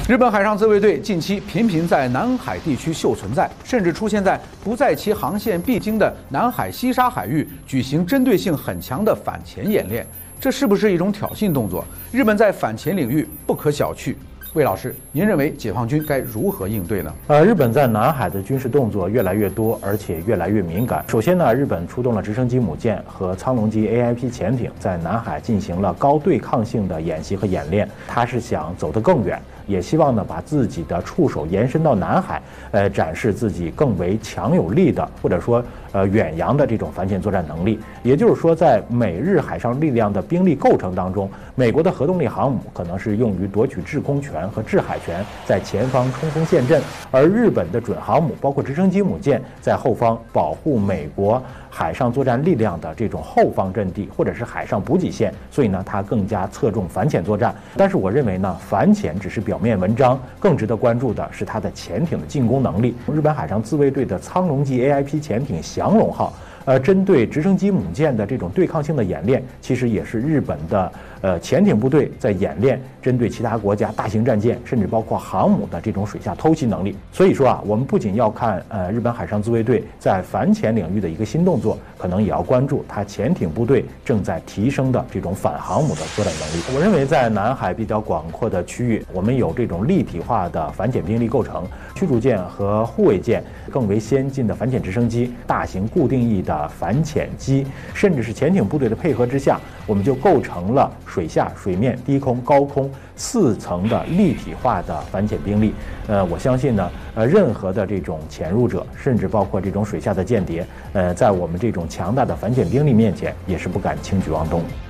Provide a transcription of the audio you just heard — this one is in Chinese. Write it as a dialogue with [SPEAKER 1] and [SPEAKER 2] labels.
[SPEAKER 1] 日本海上自卫队近期频频在南海地区秀存在，甚至出现在不在其航线必经的南海西沙海域举行针对性很强的反潜演练，这是不是一种挑衅动作？日本在反潜领域不可小觑。魏老师，您认为解放军该如何应对呢？
[SPEAKER 2] 日本在南海的军事动作越来越多，而且越来越敏感。首先呢，日本出动了直升机母舰和苍龙级 AIP 潜艇，在南海进行了高对抗性的演习和演练。它是想走得更远，也希望呢把自己的触手延伸到南海，展示自己更为强有力的，或者说远洋的这种反潜作战能力。也就是说，在美日海上力量的兵力构成当中，美国的核动力航母可能是用于夺取制空权和制海权，在前方冲锋陷阵，而日本的准航母包括直升机母舰在后方保护美国海上作战力量的这种后方阵地或者是海上补给线，所以呢，它更加侧重反潜作战。但是我认为呢，反潜只是表面文章，更值得关注的是它的潜艇的进攻能力。日本海上自卫队的苍龙级 AIP 潜艇降龙号，针对直升机母舰的这种对抗性的演练，其实也是日本的潜艇部队在演练针对其他国家大型战舰，甚至包括航母的这种水下偷袭能力。所以说我们不仅要看日本海上自卫队在反潜领域的一个新动作，可能也要关注它潜艇部队正在提升的这种反航母的作战能力。我认为在南海比较广阔的区域，我们有这种立体化的反潜兵力构成，驱逐舰和护卫舰，更为先进的反潜直升机，大型固定翼的反潜机，甚至是潜艇部队的配合之下，我们就构成了水下、水面、低空、高空4层的立体化的反潜兵力。我相信呢，任何的这种潜入者，甚至包括这种水下的间谍，在我们这种强大的反潜兵力面前，也是不敢轻举妄动。